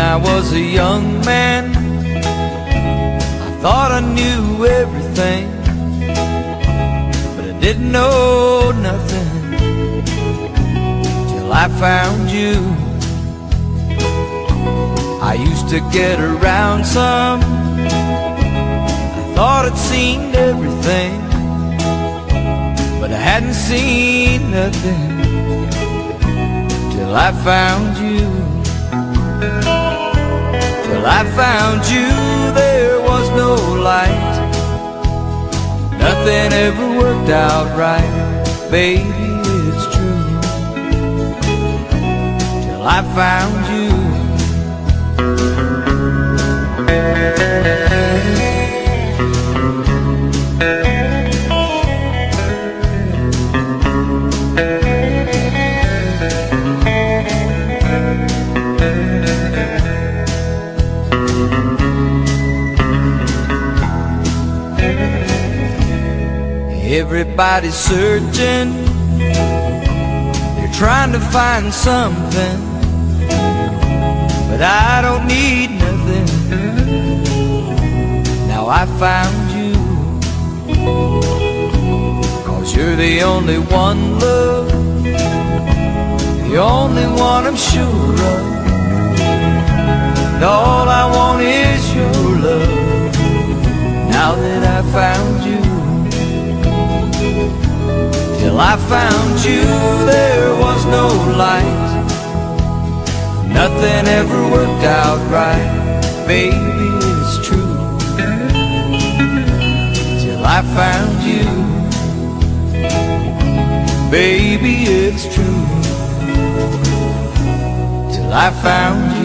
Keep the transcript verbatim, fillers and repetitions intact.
I was a young man, I thought I knew everything, but I didn't know nothing till I found you. I used to get around some, I thought I'd seen everything, but I hadn't seen nothing till I found you. Till I found you, there was no light, nothing ever worked out right, baby, it's true. Till I found you. Everybody's searching, they're trying to find something, but I don't need nothing. Now I found you, 'cause you're the only one, love, the only one I'm sure of, and all I want is your love, now that I found you. Till I found you, there was no light, nothing ever worked out right, baby, it's true. Till I found you, baby, it's true. Till I found you.